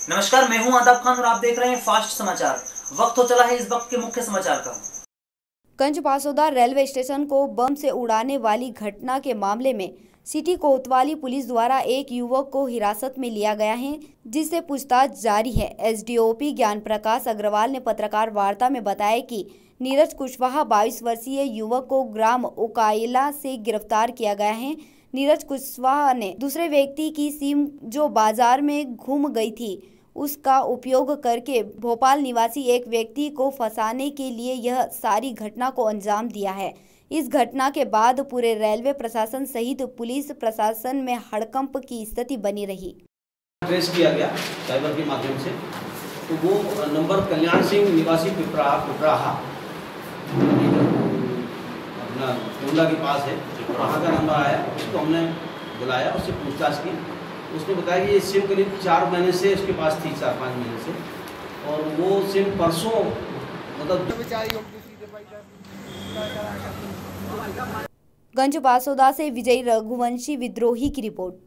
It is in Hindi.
नमस्कार, मैं हूं आदाब खान और आप देख रहे हैं फास्ट समाचार। वक्त हो चला है इस वक्त के मुख्य समाचार का। गंज बासोदा रेलवे स्टेशन को बम से उड़ाने वाली घटना के मामले में सिटी कोतवाली पुलिस द्वारा एक युवक को हिरासत में लिया गया है, जिससे पूछताछ जारी है। एसडीओपी ज्ञान प्रकाश अग्रवाल ने पत्रकार वार्ता में बताया कि नीरज कुशवाहा 22 वर्षीय युवक को ग्राम उकाइला से गिरफ्तार किया गया है। नीरज कुशवाहा ने दूसरे व्यक्ति की सिम जो बाजार में घूम गई थी उसका उपयोग करके भोपाल निवासी एक व्यक्ति को फंसाने के लिए यह सारी घटना को अंजाम दिया है। इस घटना के बाद पूरे रेलवे प्रशासन सहित पुलिस प्रशासन में हड़कंप की स्थिति बनी रही। ट्रेस किया गया साइबर के माध्यम से, तो वो नंबर कल्याण सिंह निवासी पिपराहा अपना टोला के पास है, वहाँ का नंबर आया। उसको हमने बुलाया, उससे पूछताछ की। उसने बताया कि ये सिम करीब 4 महीने से उसके पास थी, 4-5 महीने से, और वो सिम परसों गंज बासोदा से विजय रघुवंशी विद्रोही की रिपोर्ट।